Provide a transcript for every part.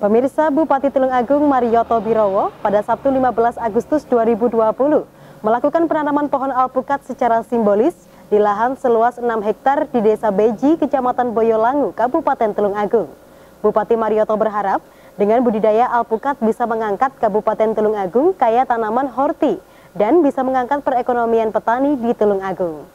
Pemirsa, Bupati Tulungagung Mariyoto Birowo pada Sabtu 15 Agustus 2020 melakukan penanaman pohon alpukat secara simbolis di lahan seluas 6 hektar di Desa Beji, Kecamatan Boyolangu, Kabupaten Tulungagung. Bupati Mariyoto berharap dengan budidaya alpukat bisa mengangkat Kabupaten Tulungagung kaya tanaman horti dan bisa mengangkat perekonomian petani di Tulungagung.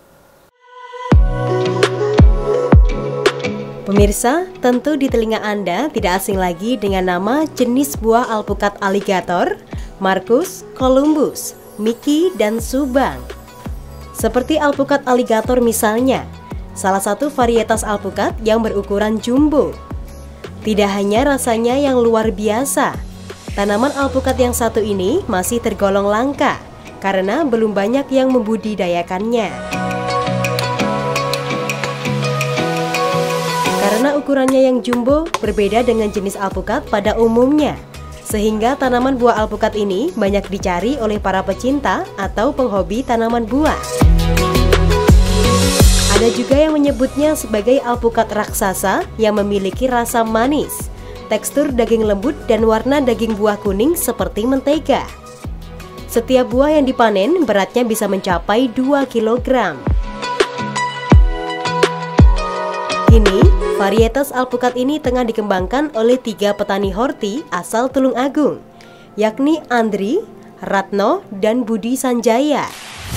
Pemirsa, tentu di telinga Anda tidak asing lagi dengan nama jenis buah alpukat aligator, Marcus, Columbus, Mickey, dan Subang. Seperti alpukat aligator misalnya, salah satu varietas alpukat yang berukuran jumbo. Tidak hanya rasanya yang luar biasa, tanaman alpukat yang satu ini masih tergolong langka karena belum banyak yang membudidayakannya. Karena ukurannya yang jumbo berbeda dengan jenis alpukat pada umumnya, sehingga tanaman buah alpukat ini banyak dicari oleh para pecinta atau penghobi tanaman buah. Ada juga yang menyebutnya sebagai alpukat raksasa yang memiliki rasa manis, tekstur daging lembut dan warna daging buah kuning seperti mentega. Setiap buah yang dipanen beratnya bisa mencapai 2 kg. Kini, varietas alpukat ini tengah dikembangkan oleh 3 petani horti asal Tulungagung, yakni Andri, Ratno, dan Budi Sanjaya.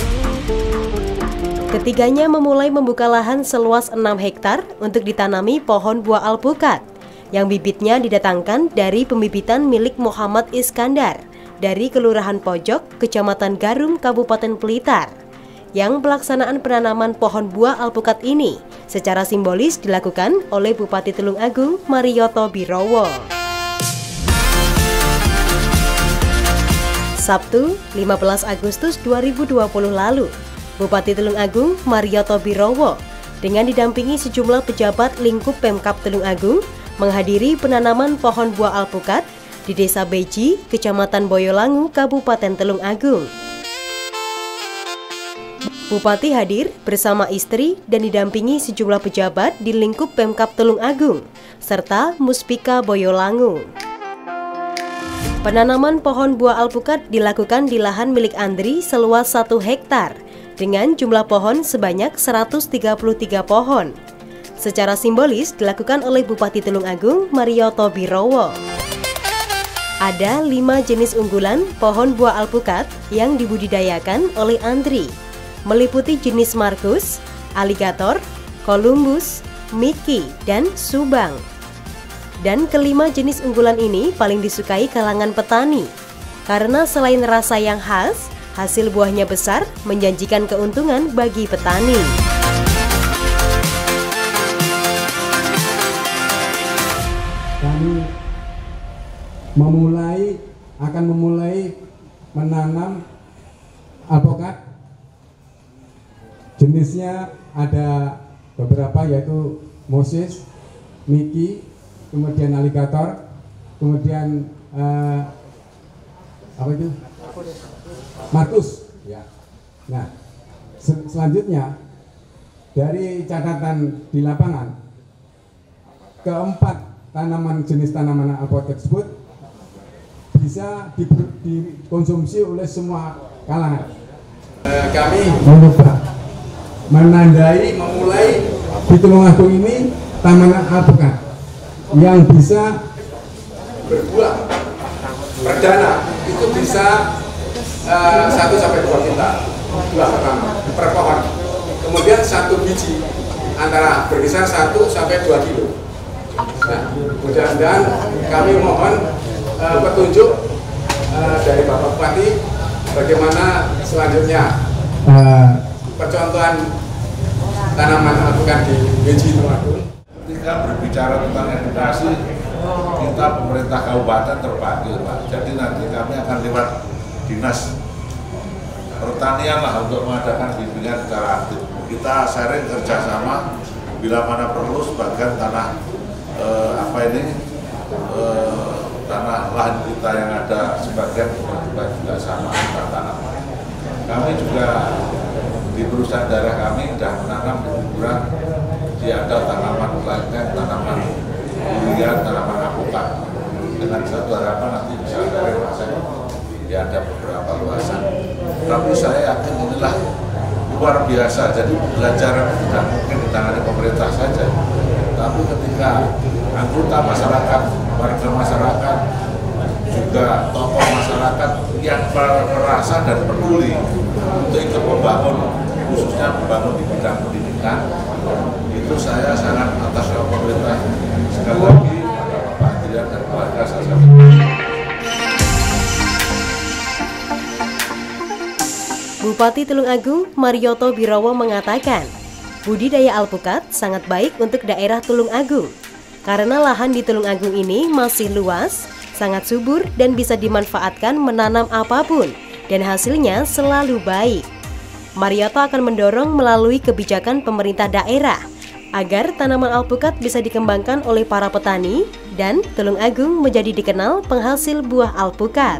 Ketiganya memulai membuka lahan seluas 6 hektar untuk ditanami pohon buah alpukat, yang bibitnya didatangkan dari pembibitan milik Muhammad Iskandar dari Kelurahan Pojok, Kecamatan Garum, Kabupaten Blitar. Yang pelaksanaan penanaman pohon buah alpukat ini secara simbolis dilakukan oleh Bupati Tulungagung Mariyoto Birowo. Sabtu 15 Agustus 2020 lalu, Bupati Tulungagung Mariyoto Birowo dengan didampingi sejumlah pejabat lingkup Pemkab Tulungagung menghadiri penanaman pohon buah alpukat di Desa Beji, Kecamatan Boyolangu, Kabupaten Tulungagung. Bupati hadir bersama istri dan didampingi sejumlah pejabat di lingkup Pemkab Tulungagung serta Muspika Boyolangu. Penanaman pohon buah alpukat dilakukan di lahan milik Andri seluas 1 hektar dengan jumlah pohon sebanyak 133 pohon. Secara simbolis dilakukan oleh Bupati Tulungagung Mariyoto Birowo. Ada 5 jenis unggulan pohon buah alpukat yang dibudidayakan oleh Andri, meliputi jenis Marcus, aligator, Columbus, Mickey, dan Subang. Dan kelima jenis unggulan ini paling disukai kalangan petani, karena selain rasa yang khas, hasil buahnya besar menjanjikan keuntungan bagi petani. Kami akan memulai menanam alpukat. Jenisnya ada beberapa, yaitu Moses, Mickey, kemudian aligator, kemudian Marcus. Ya. Nah, selanjutnya dari catatan di lapangan, keempat jenis tanaman alpukat tersebut bisa dikonsumsi oleh semua kalangan. Kami memulai di Tulungagung ini tanaman alpukat yang bisa berbuah perdana itu bisa 1-2 kintal buah pertama per pohon, kemudian 1 biji antara berkisar 1-2 kilo. Nah, mudah-mudahan kami mohon petunjuk dari Bapak Bupati bagaimana selanjutnya percontohan tanaman alpukat di Beji Tulungagung. Ketika berbicara tentang edukasi, kita pemerintah kabupaten terpanggil, Pak. Jadi nanti kami akan lewat dinas pertanian lah untuk mengadakan bimbingan secara aktif. Kita sharing kerjasama bila mana perlu sebagian tanah tanah lahan kita yang ada sebagian kita juga sama kita tanam. Kami juga di perusahaan daerah kami sudah menanam di kuburan, di ada tanaman lainnya, tanaman durian, tanaman alpukat. dengan satu harapan nanti bisa renovasi. Ya ada beberapa luasan. Tapi saya yakin inilah luar biasa. Jadi pembelajaran tidak mungkin ditangani pemerintah saja. Tapi ketika anggota masyarakat, warga masyarakat, juga tokoh masyarakat yang merasa dan peduli untuk ikut membangun, khususnya membangun di bidang pendidikan, itu saya sangat atas nama pemerintah sekali lagi pada Bapak Andrian dan keluarga saya. Bupati Tulungagung Marioto Birowo mengatakan, budidaya alpukat sangat baik untuk daerah Tulungagung karena lahan di Tulungagung ini masih luas, sangat subur dan bisa dimanfaatkan menanam apapun dan hasilnya selalu baik. Marioto akan mendorong melalui kebijakan pemerintah daerah agar tanaman alpukat bisa dikembangkan oleh para petani dan Tulungagung menjadi dikenal penghasil buah alpukat.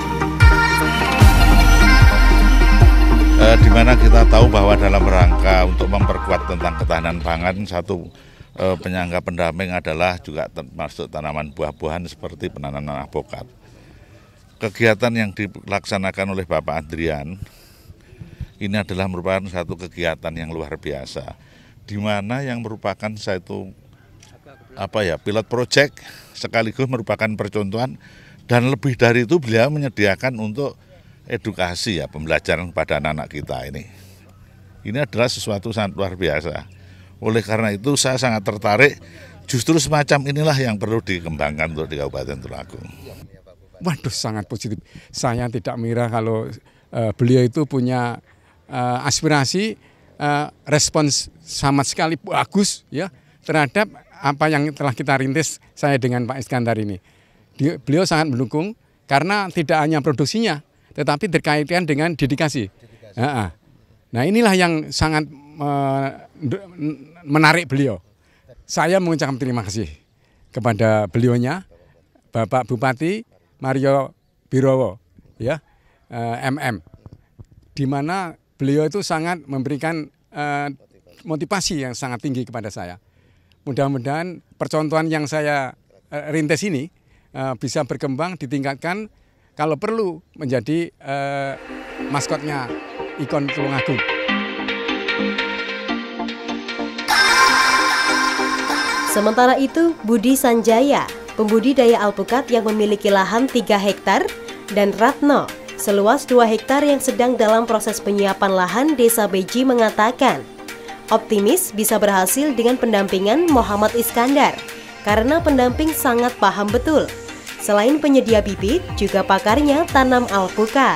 Di mana kita tahu bahwa dalam rangka untuk memperkuat tentang ketahanan pangan, satu penyangga pendamping adalah juga termasuk tanaman buah-buahan seperti penanaman alpukat. Kegiatan yang dilaksanakan oleh Bapak Andrian ini adalah merupakan satu kegiatan yang luar biasa, di mana yang merupakan satu pilot project sekaligus merupakan percontohan, dan lebih dari itu beliau menyediakan untuk edukasi pembelajaran kepada anak-anak kita ini. Ini adalah sesuatu sangat luar biasa. Oleh karena itu saya sangat tertarik, justru semacam inilah yang perlu dikembangkan untuk di Kabupaten Tulungagung. Waduh, sangat positif. Saya tidak mengira kalau beliau itu punya aspirasi, respons sama sekali bagus ya terhadap apa yang telah kita rintis saya dengan Pak Iskandar ini. Beliau sangat mendukung karena tidak hanya produksinya, tetapi terkaitkan dengan dedikasi. Nah inilah yang sangat menarik beliau. Saya mengucapkan terima kasih kepada beliaunya, Bapak Bupati Mario Birowo, ya, MM, di mana beliau itu sangat memberikan motivasi yang sangat tinggi kepada saya. Mudah-mudahan percontohan yang saya rintis ini bisa berkembang, ditingkatkan, kalau perlu menjadi maskotnya ikon Tulungagung. Sementara itu, Budi Sanjaya, pembudidaya alpukat yang memiliki lahan 3 hektar, dan Ratno, seluas 2 hektar yang sedang dalam proses penyiapan lahan Desa Beji mengatakan, optimis bisa berhasil dengan pendampingan Muhammad Iskandar, karena pendamping sangat paham betul. Selain penyedia bibit, juga pakarnya tanam alpukat.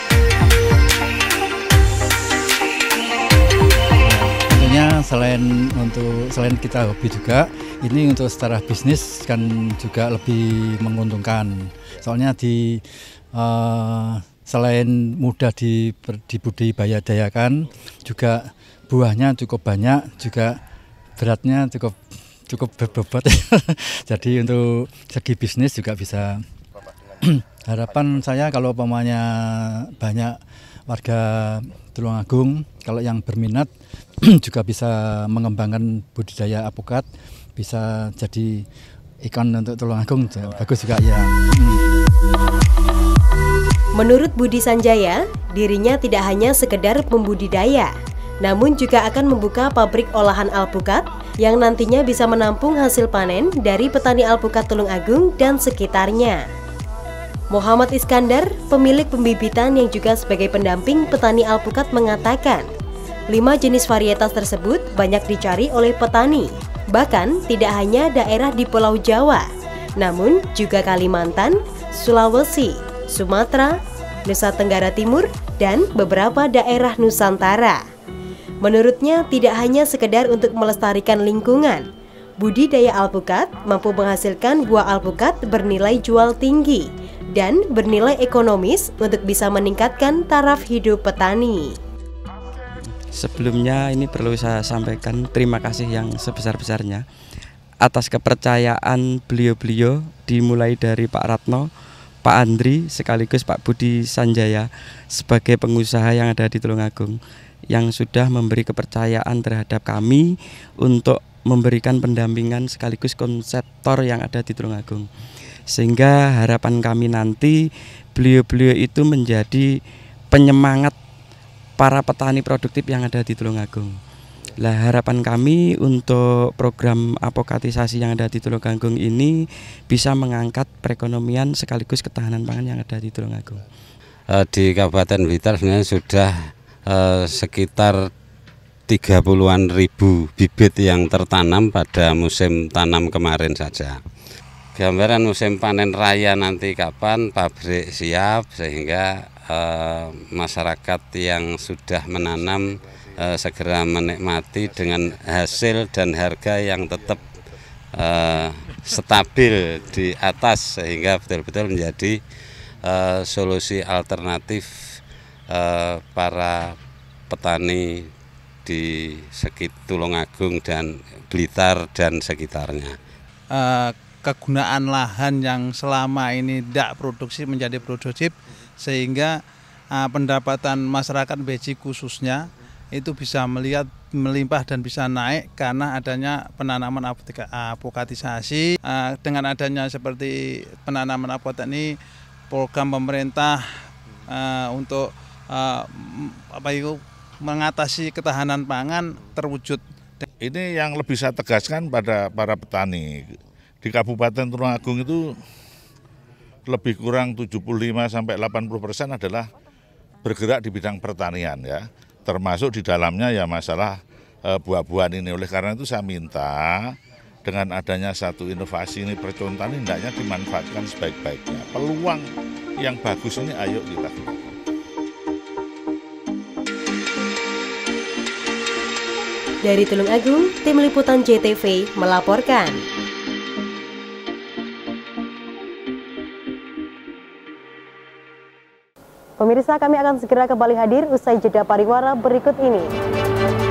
Tentunya selain kita hobi juga, ini untuk secara bisnis kan juga lebih menguntungkan. Soalnya selain mudah dibudidayakan, juga buahnya cukup banyak, juga beratnya cukup berbobot. Jadi untuk segi bisnis juga bisa. Harapan saya kalau umpamanya banyak warga Tulungagung, kalau yang berminat juga bisa mengembangkan budidaya alpukat, bisa jadi ikon untuk Tulungagung, bagus juga ya. Menurut Budi Sanjaya, dirinya tidak hanya sekedar pembudidaya, namun juga akan membuka pabrik olahan alpukat yang nantinya bisa menampung hasil panen dari petani alpukat Tulungagung dan sekitarnya. Muhammad Iskandar, pemilik pembibitan yang juga sebagai pendamping petani alpukat mengatakan, 5 jenis varietas tersebut banyak dicari oleh petani, bahkan tidak hanya daerah di Pulau Jawa, namun juga Kalimantan, Sulawesi, Sumatera, Nusa Tenggara Timur, dan beberapa daerah Nusantara. Menurutnya tidak hanya sekedar untuk melestarikan lingkungan, budidaya alpukat mampu menghasilkan buah alpukat bernilai jual tinggi dan bernilai ekonomis untuk bisa meningkatkan taraf hidup petani. Sebelumnya ini perlu saya sampaikan terima kasih yang sebesar-besarnya atas kepercayaan beliau-beliau, dimulai dari Pak Ratno, Pak Andri, sekaligus Pak Budi Sanjaya sebagai pengusaha yang ada di Tulungagung, yang sudah memberi kepercayaan terhadap kami untuk memberikan pendampingan sekaligus konseptor yang ada di Tulungagung. Sehingga harapan kami nanti beliau-beliau itu menjadi penyemangat para petani produktif yang ada di Tulungagung. Lah harapan kami untuk program apokatisasi yang ada di Tulungagung ini bisa mengangkat perekonomian sekaligus ketahanan pangan yang ada di Tulungagung. Di Kabupaten Blitar sebenarnya sudah sekitar 30-an ribu bibit yang tertanam pada musim tanam kemarin saja. Gambaran musim panen raya nanti kapan pabrik siap sehingga masyarakat yang sudah menanam segera menikmati dengan hasil dan harga yang tetap stabil di atas sehingga betul-betul menjadi solusi alternatif para petani di sekitar Tulungagung dan Blitar dan sekitarnya. Kegunaan lahan yang selama ini tidak produksi menjadi produktif sehingga pendapatan masyarakat beji khususnya itu bisa melimpah dan bisa naik karena adanya penanaman apokatisasi. Dengan adanya seperti penanaman apokat ini, program pemerintah untuk mengatasi ketahanan pangan terwujud. Ini yang lebih saya tegaskan pada para petani di Kabupaten Tulungagung itu lebih kurang 75-80% adalah bergerak di bidang pertanian ya. Termasuk di dalamnya ya masalah buah-buahan ini. Oleh karena itu saya minta dengan adanya satu inovasi ini percontohan ini hendaknya dimanfaatkan sebaik-baiknya. Peluang yang bagus ini ayo kita gunakan. Dari Tulungagung, Tim Liputan JTV melaporkan. Pemirsa, kami akan segera kembali hadir usai jeda pariwara berikut ini.